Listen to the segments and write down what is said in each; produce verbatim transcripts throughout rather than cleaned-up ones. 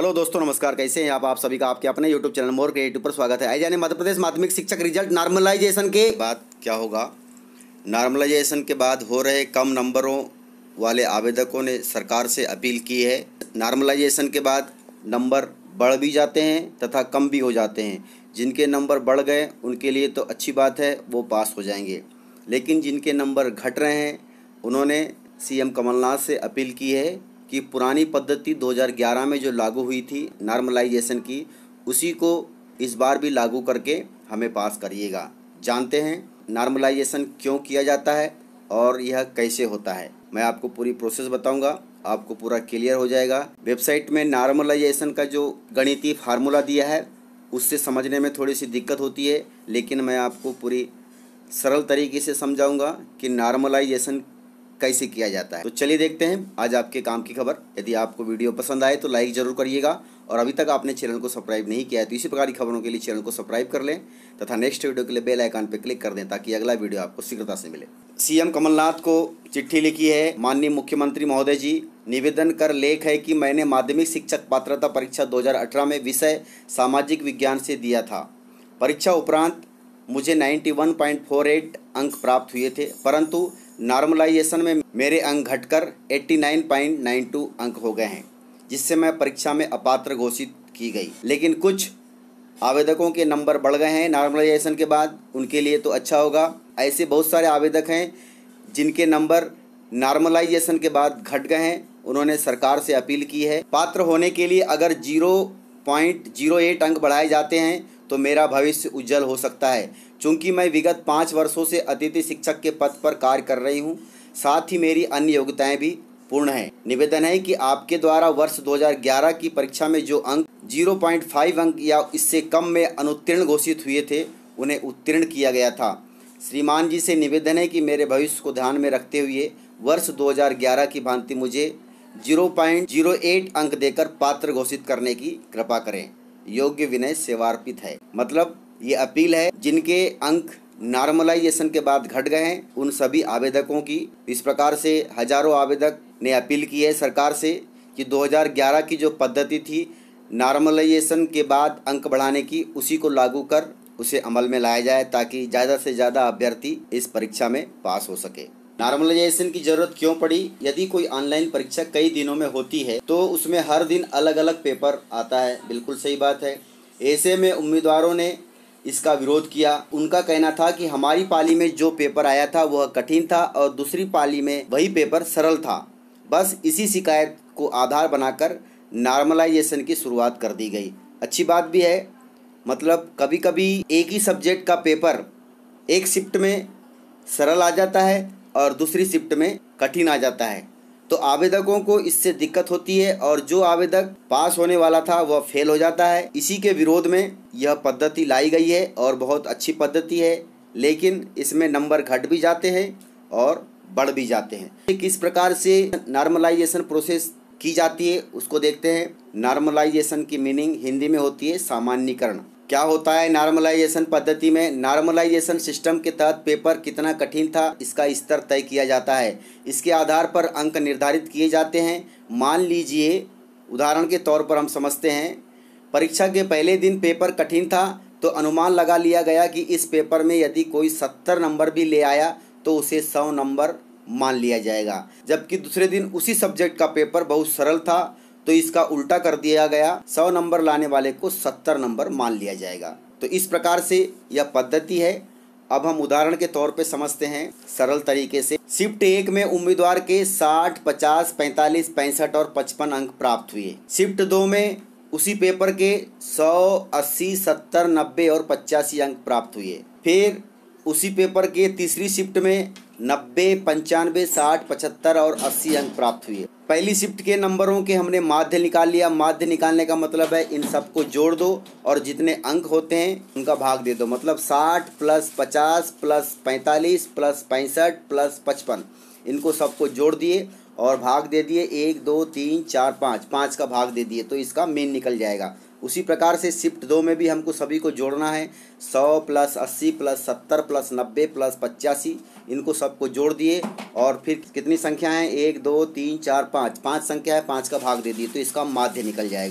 Hello दोस्तों, नमस्कार। कैसे हैं आप आप सभी का आपके अपने यूट्यूब चैनल मोर क्रिएटिव पर स्वागत है। आइए जाने मध्य प्रदेश माध्यमिक शिक्षक रिजल्ट नॉर्मलाइजेशन के बाद क्या होगा। नॉर्मलाइजेशन के बाद हो रहे कम नंबरों वाले आवेदकों ने सरकार से अपील की है। नॉर्मलाइजेशन के बाद नंबर बढ़ भी जाते हैं तथा कम भी हो जाते हैं। जिनके नंबर बढ़ गए उनके लिए तो अच्छी बात है, वो पास हो जाएंगे, लेकिन जिनके नंबर घट रहे हैं उन्होंने सीएम कमलनाथ से अपील की है कि पुरानी पद्धति दो हज़ार ग्यारह में जो लागू हुई थी नॉर्मलाइजेशन की, उसी को इस बार भी लागू करके हमें पास करिएगा। जानते हैं नॉर्मलाइजेशन क्यों किया जाता है और यह कैसे होता है। मैं आपको पूरी प्रोसेस बताऊंगा, आपको पूरा क्लियर हो जाएगा। वेबसाइट में नॉर्मलाइजेशन का जो गणितीय फार्मूला दिया है उससे समझने में थोड़ी सी दिक्कत होती है, लेकिन मैं आपको पूरी सरल तरीके से समझाऊंगा कि नॉर्मलाइजेशन कैसे किया जाता है। तो चलिए देखते हैं आज आपके काम की खबर। यदि आपको वीडियो पसंद आए तो लाइक ज़रूर करिएगा, और अभी तक आपने चैनल को सब्सक्राइब नहीं किया है तो इसी प्रकार की खबरों के लिए चैनल को सब्सक्राइब कर लें तथा नेक्स्ट वीडियो के लिए बेल आइकन पर क्लिक कर दें ताकि अगला वीडियो आपको शीघ्रता से मिले। सीएम कमलनाथ को चिट्ठी लिखी है माननीय मुख्यमंत्री महोदय जी। निवेदन कर लेख है कि मैंने माध्यमिक शिक्षक पात्रता परीक्षा दो हज़ार अठारह में विषय सामाजिक विज्ञान से दिया था। परीक्षा उपरांत मुझे इक्यानवे पॉइंट चार आठ अंक प्राप्त हुए थे, परंतु नॉर्मलाइजेशन में मेरे अंक घटकर नवासी पॉइंट नौ दो अंक हो गए हैं, जिससे मैं परीक्षा में अपात्र घोषित की गई। लेकिन कुछ आवेदकों के नंबर बढ़ गए हैं नॉर्मलाइजेशन के बाद, उनके लिए तो अच्छा होगा। ऐसे बहुत सारे आवेदक हैं जिनके नंबर नॉर्मलाइजेशन के बाद घट गए हैं। उन्होंने सरकार से अपील की है पात्र होने के लिए अगर जीरो पॉइंट जीरो एट अंक बढ़ाए जाते हैं तो मेरा भविष्य उज्जवल हो सकता है। चूँकि मैं विगत पाँच वर्षों से अतिथि शिक्षक के पद पर कार्य कर रही हूँ, साथ ही मेरी अन्य योग्यताएं भी पूर्ण हैं। निवेदन है कि आपके द्वारा वर्ष दो हज़ार ग्यारह की परीक्षा में जो अंक ज़ीरो पॉइंट पाँच अंक या इससे कम में अनुत्तीर्ण घोषित हुए थे उन्हें उत्तीर्ण किया गया था। श्रीमान जी से निवेदन है कि मेरे भविष्य को ध्यान में रखते हुए वर्ष दो हज़ार ग्यारह की भांति मुझे ज़ीरो पॉइंट ज़ीरो आठ अंक देकर पात्र घोषित करने की कृपा करें। योग्य विनय सेवार्पित है। मतलब ये अपील है जिनके अंक नॉर्मलाइजेशन के बाद घट गए हैं उन सभी आवेदकों की। इस प्रकार से हजारों आवेदक ने अपील की है सरकार से कि दो हज़ार ग्यारह की जो पद्धति थी नॉर्मलाइजेशन के बाद अंक बढ़ाने की, उसी को लागू कर उसे अमल में लाया जाए ताकि ज़्यादा से ज़्यादा अभ्यर्थी इस परीक्षा में पास हो सके। नॉर्मलाइजेशन की जरूरत क्यों पड़ी? यदि कोई ऑनलाइन परीक्षा कई दिनों में होती है तो उसमें हर दिन अलग अलग पेपर आता है। बिल्कुल सही बात है। ऐसे में उम्मीदवारों ने इसका विरोध किया। उनका कहना था कि हमारी पाली में जो पेपर आया था वह कठिन था और दूसरी पाली में वही पेपर सरल था। बस इसी शिकायत को आधार बनाकर नॉर्मलाइजेशन की शुरुआत कर दी गई। अच्छी बात भी है। मतलब कभी कभी एक ही सब्जेक्ट का पेपर एक शिफ्ट में सरल आ जाता है और दूसरी शिफ्ट में कठिन आ जाता है, तो आवेदकों को इससे दिक्कत होती है और जो आवेदक पास होने वाला था वह फेल हो जाता है। इसी के विरोध में यह पद्धति लाई गई है और बहुत अच्छी पद्धति है, लेकिन इसमें नंबर घट भी जाते हैं और बढ़ भी जाते हैं। किस प्रकार से नॉर्मलाइजेशन प्रोसेस की जाती है उसको देखते हैं। नॉर्मलाइजेशन की मीनिंग हिंदी में होती है सामान्यीकरण। क्या होता है नॉर्मलाइजेशन पद्धति में? नॉर्मलाइजेशन सिस्टम के तहत पेपर कितना कठिन था इसका स्तर तय किया जाता है। इसके आधार पर अंक निर्धारित किए जाते हैं। मान लीजिए उदाहरण के तौर पर हम समझते हैं परीक्षा के पहले दिन पेपर कठिन था तो अनुमान लगा लिया गया कि इस पेपर में यदि कोई सत्तर नंबर भी ले आया तो उसे सौ नंबर मान लिया जाएगा। जबकि दूसरे दिन उसी सब्जेक्ट का पेपर बहुत सरल था तो इसका उल्टा कर दिया गया, सौ नंबर लाने वाले को सत्तर नंबर मान लिया जाएगा। तो इस प्रकार से यह पद्धति है। अब हम उदाहरण के तौर पे समझते हैं सरल तरीके से। शिफ्ट एक में उम्मीदवार के साठ, पचास, पैंतालीस, पैंसठ और पचपन अंक प्राप्त हुए। शिफ्ट दो में उसी पेपर के सौ, अस्सी, सत्तर, नब्बे और पचासी अंक प्राप्त हुए। फिर उसी पेपर के तीसरी शिफ्ट में नब्बे, पंचानवे, साठ, पचहत्तर और अस्सी अंक प्राप्त हुए। पहली शिफ्ट के नंबरों के हमने माध्य निकाल लिया। माध्य निकालने का मतलब है इन सबको जोड़ दो और जितने अंक होते हैं उनका भाग दे दो। मतलब साठ प्लस पचास प्लस पैंतालीस प्लस पैंसठ प्लस पचपन, इनको सबको जोड़ दिए और भाग दे दिए। एक, दो, तीन, चार, पाँच, पाँच का भाग दे दिए तो इसका मीन निकल जाएगा। उसी प्रकार से शिफ्ट दो में भी हमको सभी को जोड़ना है। सौ प्लस अस्सी प्लस सत्तर प्लस नब्बे प्लस पचासी, इनको सबको जोड़ दिए और फिर कितनी संख्या है? एक, दो, तीन, चार, पाँच, पाँच संख्या है, पाँच का भाग दे दिए तो इसका माध्य निकल जाएगा।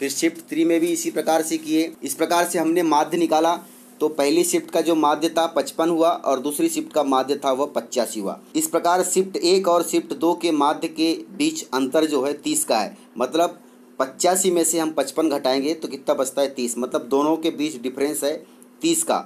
फिर शिफ्ट थ्री में भी इसी प्रकार से किए। इस प्रकार से हमने माध्य निकाला तो पहली शिफ्ट का जो माध्य था पचपन हुआ और दूसरी शिफ्ट का माध्य था वह पचासी हुआ। इस प्रकार शिफ्ट एक और शिफ्ट दो के माध्य के बीच अंतर जो है तीस का है, मतलब पचासी में से हम पचपन घटाएंगे तो कितना बचता है तीस, मतलब दोनों के बीच डिफरेंस है तीस का।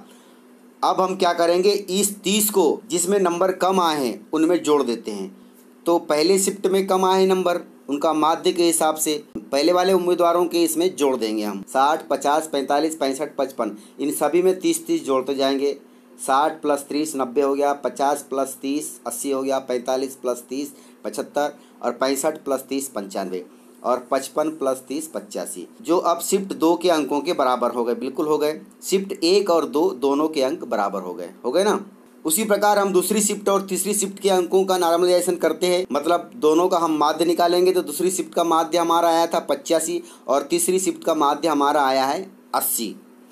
अब हम क्या करेंगे, इस तीस को जिसमें नंबर कम आए हैं उनमें जोड़ देते हैं। तो पहले शिफ्ट में कम आए नंबर, उनका माध्य के हिसाब से पहले वाले उम्मीदवारों के इसमें जोड़ देंगे हम। साठ, पचास, पैंतालीस, पैंसठ, पचपन, इन सभी में तीस तीस जोड़ते जाएंगे। साठ प्लस तीस नब्बे हो गया, पचास प्लस तीस अस्सी हो गया, पैंतालीस प्लस तीस पचहत्तर और पैंसठ प्लस तीस पंचानवे और पचपन प्लस तीस पचासी, जो अब शिफ्ट दो के अंकों के बराबर हो गए। बिल्कुल हो गए। शिफ्ट एक और दो दोनों के अंक बराबर हो गए हो गए ना। उसी प्रकार हम दूसरी शिफ्ट और तीसरी शिफ्ट के अंकों का नॉर्मलाइजेशन करते हैं, मतलब दोनों का हम माध्य निकालेंगे। तो दूसरी शिफ्ट का माध्य हमारा आया था पचासी और तीसरी शिफ्ट का माध्य हमारा आया है अस्सी।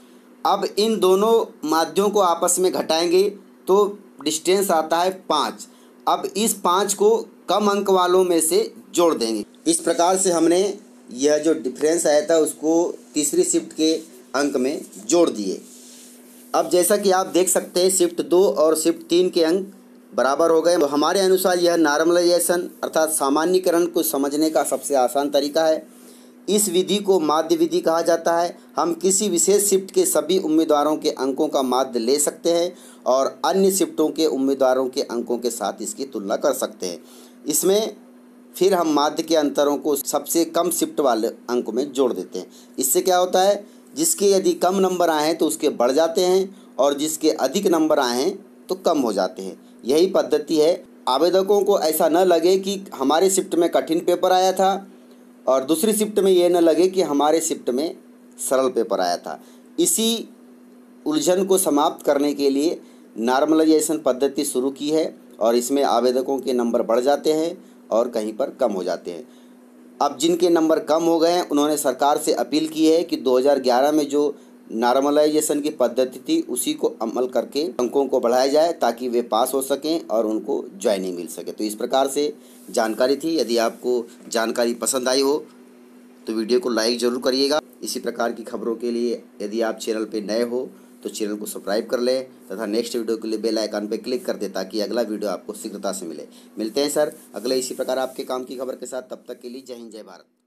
अब इन दोनों माध्यों को आपस में घटाएंगे तो डिस्टेंस आता है पाँच। अब इस पाँच को कम अंक वालों में से जोड़ देंगे। इस प्रकार से हमने यह जो डिफरेंस आया था उसको तीसरी शिफ्ट के अंक में जोड़ दिए। अब जैसा कि आप देख सकते हैं शिफ्ट दो और शिफ्ट तीन के अंक बराबर हो गए। तो हमारे अनुसार यह नॉर्मलाइजेशन अर्थात सामान्यीकरण को समझने का सबसे आसान तरीका है। इस विधि को माध्य विधि कहा जाता है। हम किसी विशेष शिफ्ट के सभी उम्मीदवारों के अंकों का माध्य ले सकते हैं और अन्य शिफ्टों के उम्मीदवारों के अंकों के साथ इसकी तुलना कर सकते हैं। इसमें फिर हम माध्य के अंतरों को सबसे कम शिफ्ट वाले अंक में जोड़ देते हैं। इससे क्या होता है, जिसके यदि कम नंबर आए हैं तो उसके बढ़ जाते हैं और जिसके अधिक नंबर आए हैं तो कम हो जाते हैं। यही पद्धति है। आवेदकों को ऐसा न लगे कि हमारे शिफ्ट में कठिन पेपर आया था और दूसरी शिफ्ट में ये न लगे कि हमारे शिफ्ट में सरल पेपर आया था। इसी उलझन को समाप्त करने के लिए नॉर्मलाइजेशन पद्धति शुरू की है और इसमें आवेदकों के नंबर बढ़ जाते हैं और कहीं पर कम हो जाते हैं। अब जिनके नंबर कम हो गए हैं उन्होंने सरकार से अपील की है कि दो हज़ार ग्यारह में जो नॉर्मलाइजेशन की पद्धति थी उसी को अमल करके अंकों को बढ़ाया जाए ताकि वे पास हो सकें और उनको ज्वाइनिंग मिल सके। तो इस प्रकार से जानकारी थी। यदि आपको जानकारी पसंद आई हो तो वीडियो को लाइक ज़रूर करिएगा। इसी प्रकार की खबरों के लिए यदि आप चैनल पर नए हो तो चैनल को सब्सक्राइब कर लें तथा नेक्स्ट वीडियो के लिए बेल आइकन पर क्लिक कर दें ताकि अगला वीडियो आपको शीघ्रता से मिले। मिलते हैं सर अगले इसी प्रकार आपके काम की खबर के साथ। तब तक के लिए जय हिंद जय भारत।